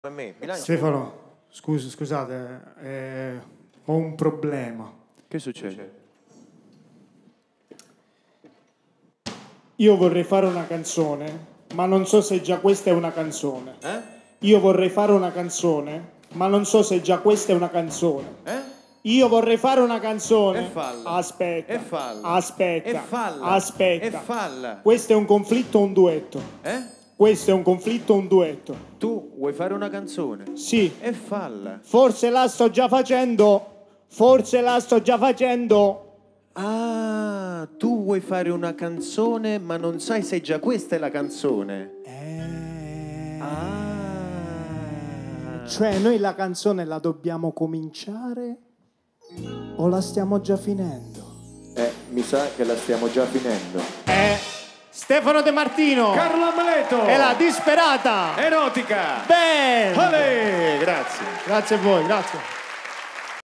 Me. Stefano, scusate, ho un problema. Che succede? Io vorrei fare una canzone, ma non so se già questa è una canzone. Io vorrei fare una canzone, ma non so se già questa è una canzone. Io vorrei fare una canzone. E falla. Aspetta. E falla. Aspetta. E falla. Aspetta. E falla. Questo è un conflitto o un duetto? Questo è un conflitto o un duetto? Tu vuoi fare una canzone? Sì. E falla. Forse la sto già facendo. Forse la sto già facendo. Ah, tu vuoi fare una canzone, ma non sai se già questa è la canzone. Cioè, noi la canzone la dobbiamo cominciare o la stiamo già finendo? Mi sa che la stiamo già finendo. Stefano De Martino Carlo Amleto e la disperata Erotica Band. Olè, grazie. Grazie a voi, grazie.